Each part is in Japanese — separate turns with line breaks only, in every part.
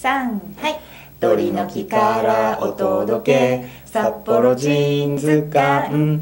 3、はい。鳥の木からお届け、札幌ジーンズ館。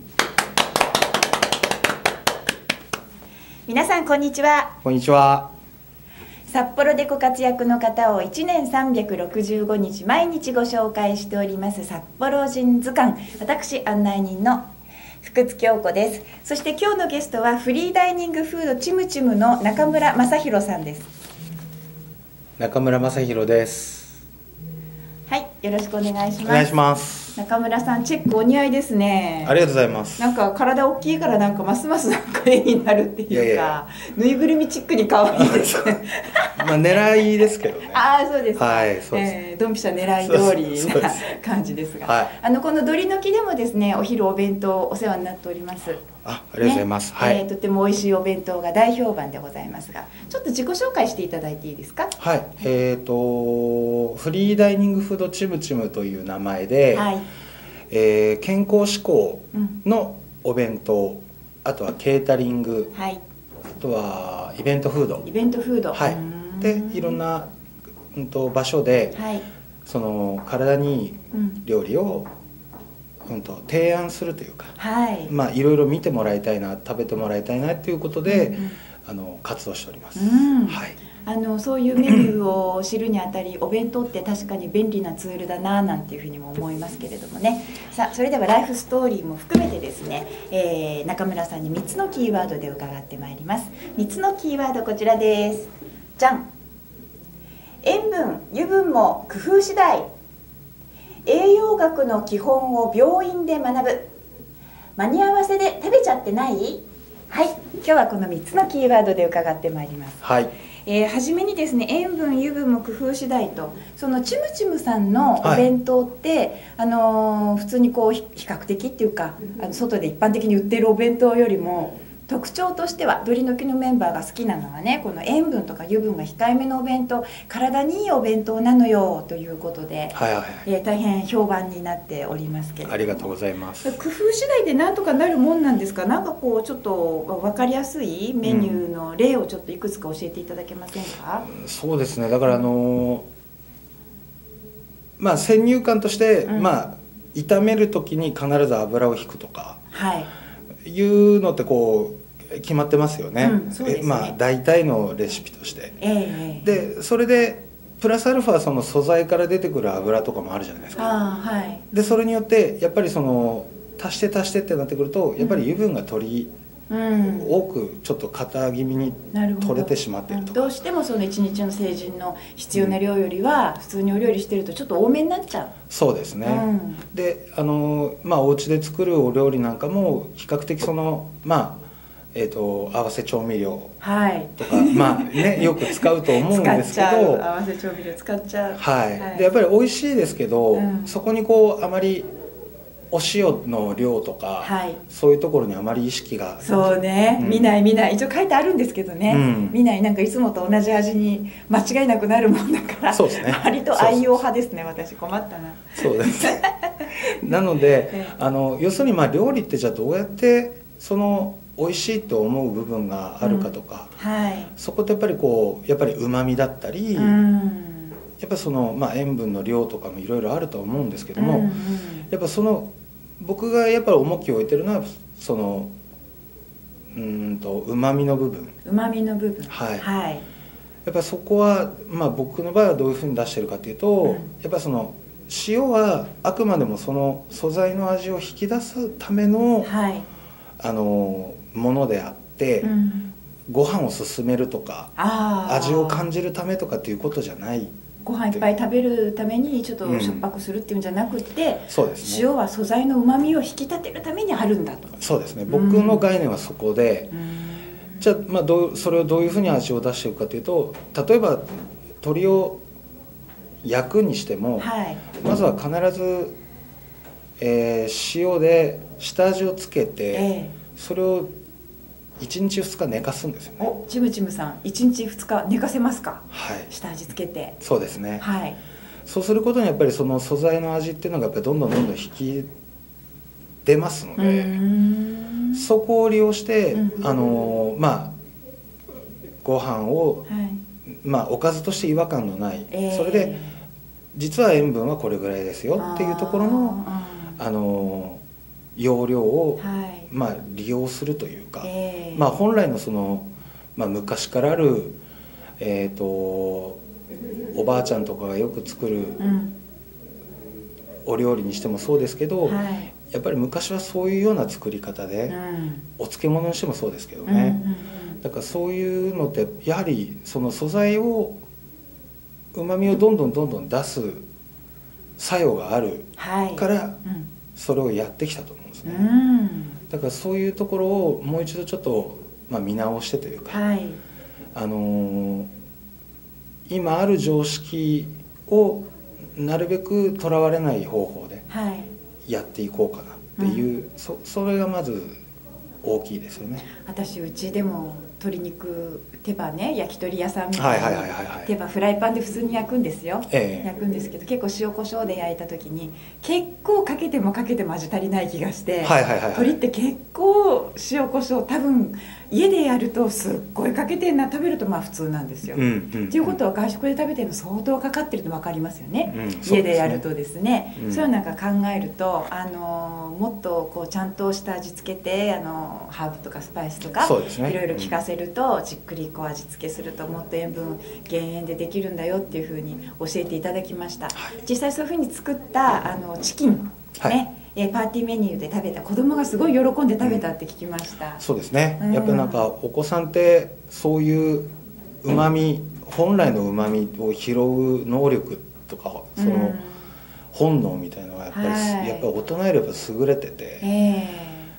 皆さんこんにちは。
こんにちは。
札幌でご活躍の方を1年365日毎日ご紹介しております札幌ジーンズ館。私案内人の福津京子です。そして今日のゲストはフリーダイニングフードチムチムの中村正弘さんです。
中村正弘です。
はい、よろしくお願いします。
お願いします。
中村さん、チェックお似合いですね。
ありがとうございます。
なんか体大きいからなんかますますなんか絵になるっていうか、ぬいぐるみチックに可愛いですね。
まあ狙いですけどね。
ああ、そうですか。
はい、そうです。
ドンピシャ狙い通りな感じですが、
はい、
この鳥の木でもですね、お昼お弁当お世話になっております。
ありがとうございます。
ね、
はい。
とても美味しいお弁当が大評判でございますが、ちょっと自己紹介していただいていいですか。
はい。フリーダイニングフードチムチムという名前で、はい、健康志向のお弁当、あとはケータリング、はい、あとはイベントフード。
イベントフード。
はい。でいろんな場所で、はい、その体にいい料理を、提案するというか、はい、まあいろいろ見てもらいたいな、食べてもらいたいなということで、活動しております。はい。
そういうメニューを知るにあたり、お弁当って確かに便利なツールだななんていうふうにも思いますけれどもね。さあ、それではライフストーリーも含めてですね、中村さんに3つのキーワードで伺ってまいります。3つのキーワードこちらです。じゃん。塩分、油分も工夫次第。栄養学の基本を病院で学ぶ。間に合わせで食べちゃってない？はい、今日はこの3つのキーワードで伺ってまいります。
はい。
初めにですね、塩分、油分も工夫次第と、そのチムチムさんのお弁当って、はい、普通にこう比較的っていうか、外で一般的に売っているお弁当よりも特徴としては、鳥の木のメンバーが好きなのはね、この塩分とか油分が控えめのお弁当、体にいいお弁当なのよということで、はいはい、大変評判になっておりますけれども。
ありがとうございます。
工夫次第でなんとかなるもんなんですか。なんかこうちょっと分かりやすいメニューの例をちょっといくつか教えていただけませんか。
そうですね、だからまあ先入観として、まあ炒める時に必ず油を引くとか、はい、いうのってこう決まってますよね。まあ大体のレシピとして、でそれでプラスアルファその素材から出てくる油とかもあるじゃないですか。はい、でそれによってやっぱりその足して足してってなってくると、やっぱり油分が多くちょっと肩気味に取れてしまっているとか、
どうしてもその一日の成人の必要な量よりは普通にお料理してるとちょっと多めになっちゃう。
そうですね。でまあお家で作るお料理なんかも比較的そのまあ合わせ調味料とか、はい、まあねよく使うと思うんですけど、
合わせ調味料使っちゃう。
はい。はい、でやっぱり美味しいですけど、そこにこうあまりお塩の量とか、はい、そういうところにあまり意識が、
そうね、見ない一応書いてあるんですけどね、見ない、なんかいつもと同じ味に間違いなくなるもんだから、そうですね、割と愛用派ですね。私困ったな。
そうですなので要するにまあ料理ってじゃあどうやってその美味しいと思う部分があるかとか、はい、そこってやっぱりこうやっぱりうまみだったり、やっぱその、まあ、塩分の量とかもいろいろあると思うんですけども、やっぱその僕がやっぱり重きを置いてるのはそのうまみの部分。はい、はい、やっぱそこは、まあ、僕の場合はどういうふうに出してるかというと、やっぱその塩はあくまでもその素材の味を引き出すための、はい、ものであって、ご飯を進めるとか味を感じるためとかっていうことじゃない。
ご飯いっぱい食べるためにちょっとしょっぱくするっていうんじゃなくて、
そうですね、
塩は素材のうまみを引き立てるためにあるんだと。
そうですね、僕の概念はそこで、じゃあ、まあ、それをどういうふうに味を出していくかというと、例えば鶏を焼くにしても、はい、まずは必ず、塩で下味をつけて、それを1日2日寝かすんですよね。
お、チムチムさん1日2日寝かせますか。
はい、
下味つけて。
そうですね、
はい、
そうすることにやっぱりその素材の味っていうのがやっぱりどんどん引き出ますので、そこを利用してまあご飯をおかずとして違和感のない、それで実は塩分はこれぐらいですよっていうところの要領を、利用するというか、本来のその、昔からある、おばあちゃんとかがよく作るお料理にしてもそうですけど、やっぱり昔はそういうような作り方で、お漬物にしてもそうですけどね、だからそういうのってやはりその素材をうまみをどんどん出す作用があるからそれをやってきたと思うんですね。だからそういうところをもう一度ちょっと見直してというか、今ある常識をなるべくとらわれない方法でやっていこうかなっていう、それがまず大きいですよね。
私うちでも鶏肉手羽ね、焼き鳥屋さんみたいに手羽フライパンで普通に焼くんですよ、焼くんですけど、結構塩コショウで焼いた時に結構かけても味足りない気がして、鶏って結構塩コショウ多分家でやるとすっごいかけてんな、食べると普通なんですよ。っていうことは外食で食べてるの相当かかってるの分かりますよね、家でやるとですね。そういうの考えるともっとこうちゃんとした味付けてハーブとかスパイスとかいろいろ効かせると、じっくりこう味付けするともっと塩分減塩でできるんだよっていうふうに教えていただきました。実際そういうふうに作ったチキンね、パーティーメニューで食べた子供がすごい喜んで食べたって聞きました。
そうですね、やっぱりお子さんってそういううまみ、本来のうまみを拾う能力とかその本能みたいなのがやっぱり大人より優れてて、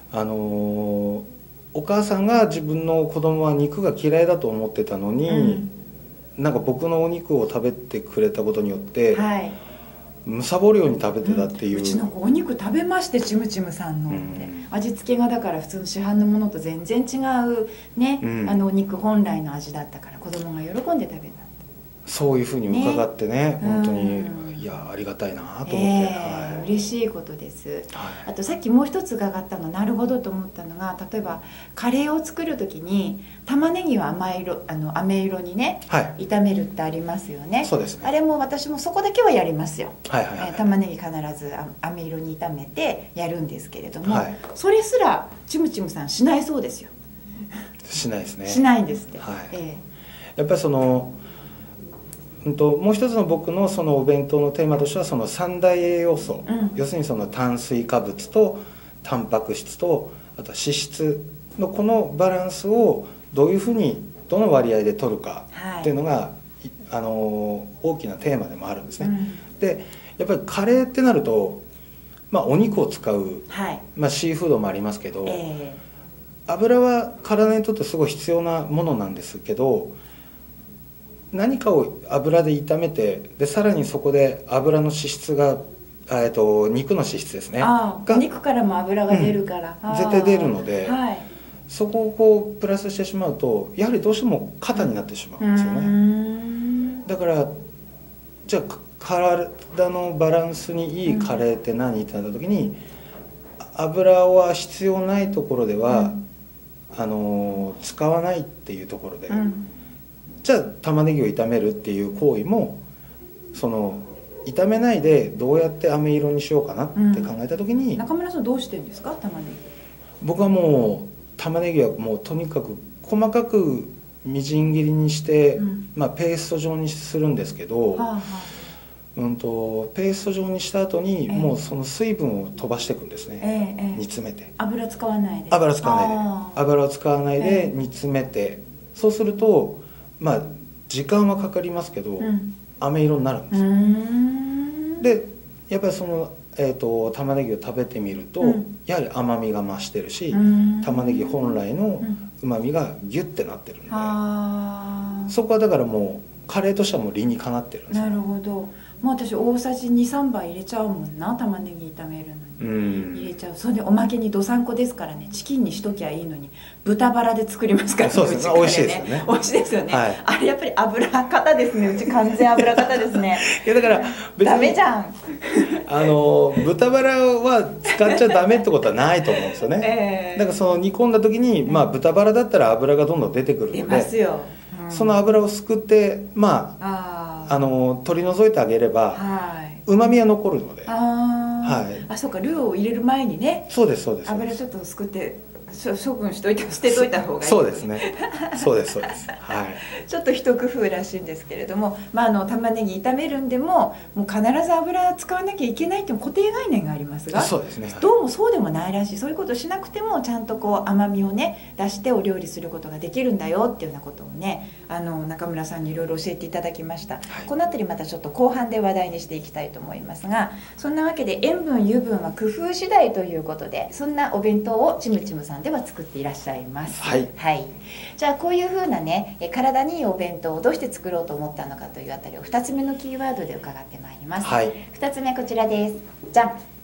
お母さんが自分の子供は肉が嫌いだと思ってたのに、なんか僕のお肉を食べてくれたことによって、貪るように食べてたっていう、
うちの子お肉食べまして、ちむちむさんのって、味付けがだから普通の市販のものと全然違うね、お肉本来の味だったから子供が喜んで食べた。
そういうふうに伺ってね、本当にいやありがたいなと思って、
嬉しいことです。あとさっきもう一つ伺ったの、なるほどと思ったのが、例えばカレーを作る時に玉ねぎは飴色にね、炒めるってありますよね。
そうですね。
あれも私もそこだけはやりますよ。玉ねぎ必ず飴色に炒めてやるんですけれども、それすらちむちむさんしないそうですよ。
しないですね。
しないんですって。
やっぱりそのもう一つの僕のそのお弁当のテーマとしては、その三大栄養素、要するにその炭水化物とタンパク質とあとは脂質のこのバランスをどういうふうにどの割合で取るかっていうのが、大きなテーマでもあるんですね。でやっぱりカレーってなると、お肉を使う、シーフードもありますけど、油は体にとってすごい必要なものなんですけど、何かを油で炒めて、でさらにそこで油の脂質が、肉の脂質ですね、
肉からも油が出るから、
絶対出るので、そこをこうプラスしてしまうとやはりどうしても肩になってしまうんですよね。だからじゃあ体のバランスにいいカレーって何ってなった時に、油は必要ないところでは、使わないっていうところで、じゃあ玉ねぎを炒めるっていう行為もその炒めないでどうやって飴色にしようかなって考えた時に、
中村さんどうしてるんですか、玉ねぎ。
僕はもう玉ねぎはもうとにかく細かくみじん切りにして、ペースト状にするんですけど、ペースト状にした後に、もうその水分を飛ばしていくんですね、煮詰めて。
油使わないで。
油使わないで、油を使わないで煮詰めて、そうすると時間はかかりますけど、飴色になるんですよ。でやっぱりその、玉ねぎを食べてみると、やはり甘みが増してるし、玉ねぎ本来のうまみがギュッてなってるんで、そこはだからもうカレーとしてはもう理にかなってるんですよ。
なるほど。もう私大さじ 2,3 杯入れちゃうもんな、玉ねぎ炒めるのに、入れちゃう。それでおまけにどさんこですからね、チキンにしときゃいいのに豚バラで作りますからね。
そうですね、美味しいですよね。
美味しいですよね、あれやっぱり油方ですね、うち完全油方ですね。
いやだから
ダメじゃん。
豚バラは使っちゃダメってことはないと思うんですよね。だからその煮込んだ時に、豚バラだったら油がどんどん出てくるので、
出ますよ。
その油をすくって取り除いてあげればうまみは残るので。
そうか、ルーを入れる前にね、
そうですそうです、
油ちょっとすくって処分しといて捨てといた方がいい。
そうですね、そうですそうです、はい、
ちょっと一工夫らしいんですけれども、玉ねぎ炒めるんでももう必ず油使わなきゃいけないっていう固定概念がありますが、
そうですね、
どうもそうでもないらしい。そういうことしなくてもちゃんとこう甘みをね出してお料理することができるんだよっていうようなことをね、中村さんにいろいろ教えていただきました、この辺りまたちょっと後半で話題にしていきたいと思いますが、そんなわけで塩分油分は工夫次第ということで、そんなお弁当をちむちむさんでは作っていらっしゃいます。はい、じゃあこういう風なね体にいいお弁当をどうして作ろうと思ったのかというあたりを2つ目のキーワードで伺ってまいります。2つ目こちらです。じゃん。